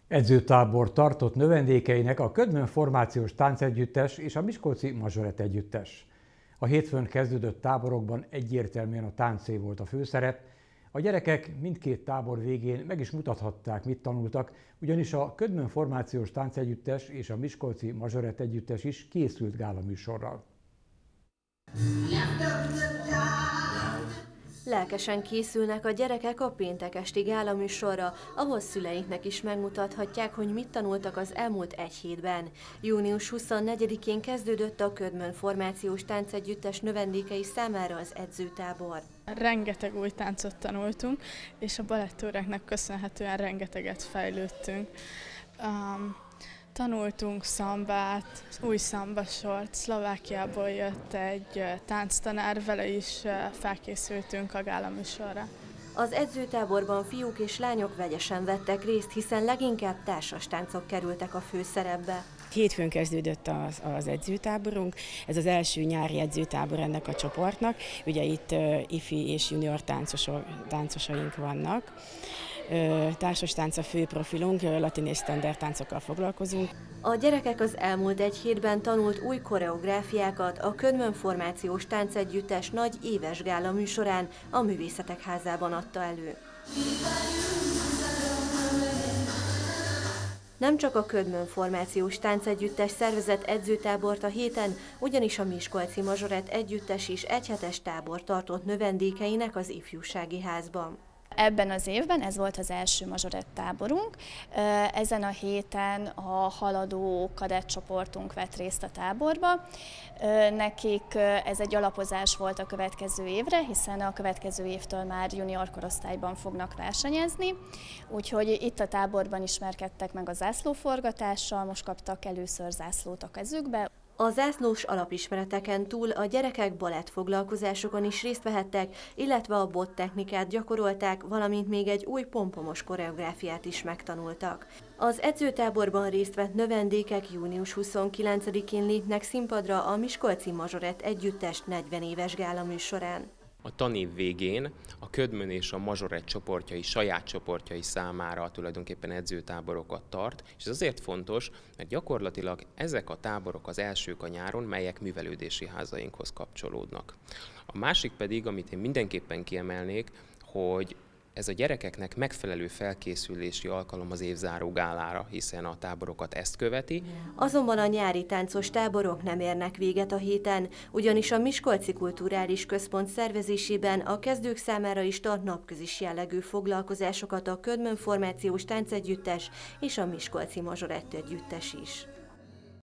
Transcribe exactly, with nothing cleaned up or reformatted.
Edzőtábor tartott növendékeinek a Ködmön Formációs Táncegyüttes és a Miskolci Mazsoret Együttes. A hétfőn kezdődött táborokban egyértelműen a táncé volt a főszerep. A gyerekek mindkét tábor végén meg is mutathatták, mit tanultak, ugyanis a Ködmön Formációs Táncegyüttes és a Miskolci Mazsoret Együttes is készült gálaműsorral. Lelkesen készülnek a gyerekek a péntek esti gálaműsorra, ahol szüleiknek is megmutathatják, hogy mit tanultak az elmúlt egy hétben. június huszonnegyedikén kezdődött a Ködmön Formációs Táncegyüttes növendékei számára az edzőtábor. Rengeteg új táncot tanultunk, és a balettóráknak köszönhetően rengeteget fejlődtünk. Um, Tanultunk szambát, új szambasort, Szlovákiából jött egy tánctanár, vele is felkészültünk a gálaműsorra. Az edzőtáborban fiúk és lányok vegyesen vettek részt, hiszen leginkább társas táncok kerültek a főszerepbe. Hétfőn kezdődött az, az edzőtáborunk, ez az első nyári edzőtábor ennek a csoportnak, ugye itt uh, ifi és junior táncosok, táncosaink vannak. Uh, társas tánc a fő profilunk, uh, latin és standard táncokkal foglalkozunk. A gyerekek az elmúlt egy hétben tanult új koreográfiákat a Ködmön Formációs Táncegyüttes nagy éves gála műsorán a Művészetek Házában adta elő. Nem csak a Ködmön Formációs Táncegyüttes szervezett edzőtábort a héten, ugyanis a Miskolci Mazsoret Együttes is egyhetes tábor tartott növendékeinek az ifjúsági házban. Ebben az évben ez volt az első mazsorett táborunk. Ezen a héten a haladó kadett csoportunk vett részt a táborba. Nekik ez egy alapozás volt a következő évre, hiszen a következő évtől már junior korosztályban fognak versenyezni. Úgyhogy itt a táborban ismerkedtek meg a zászlóforgatással, most kaptak először zászlót a kezükbe. A zászlós alapismereteken túl a gyerekek balettfoglalkozásokon is részt vehettek, illetve a bot technikát gyakorolták, valamint még egy új pompomos koreográfiát is megtanultak. Az edzőtáborban részt vett növendékek június huszonkilencedikén lépnek színpadra a Miskolci Mazsoret Együttes negyven éves gálaműsorán. A tanév végén a Ködmön és a Mazsoret csoportjai saját csoportjai számára tulajdonképpen edzőtáborokat tart, és ez azért fontos, mert gyakorlatilag ezek a táborok az elsők a nyáron, melyek művelődési házainkhoz kapcsolódnak. A másik pedig, amit én mindenképpen kiemelnék, hogy ez a gyerekeknek megfelelő felkészülési alkalom az évzáró gálára, hiszen a táborokat ezt követi. Azonban a nyári táncos táborok nem érnek véget a héten, ugyanis a Miskolci Kulturális Központ szervezésében a kezdők számára is tart napközis jellegű foglalkozásokat a Ködmön Formációs Táncegyüttes és a Miskolci Mazsoret Együttes is.